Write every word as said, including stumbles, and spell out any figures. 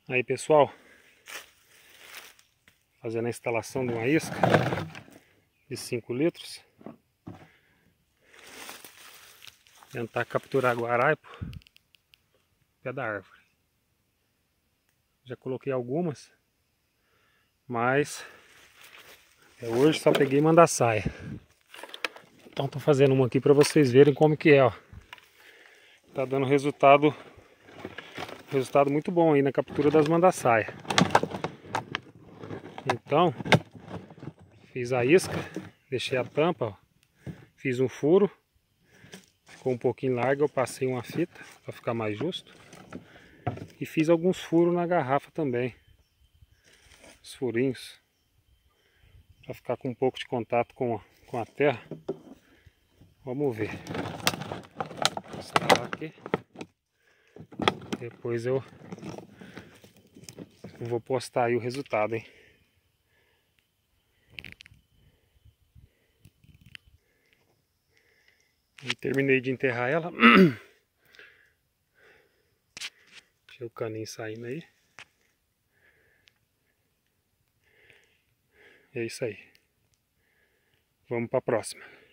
Aí, pessoal, fazendo a instalação de uma isca de cinco litros. Tentar capturar guaraipo pé da árvore. Já coloquei algumas, mas hoje só peguei mandaçaia. Então tô fazendo uma aqui para vocês verem como que é, ó. Tá dando resultado resultado muito bom aí na captura das mandaçaia. Então, fiz a isca, deixei a tampa, ó. Fiz um furo, ficou um pouquinho larga, eu passei uma fita para ficar mais justo. E fiz alguns furos na garrafa também. Os furinhos, para ficar com um pouco de contato com, com a terra. Vamos ver. Vou instalar aqui. Depois eu, eu vou postar aí o resultado, hein. E terminei de enterrar ela. Deixa o caninho saindo aí. É isso aí. Vamos para a próxima.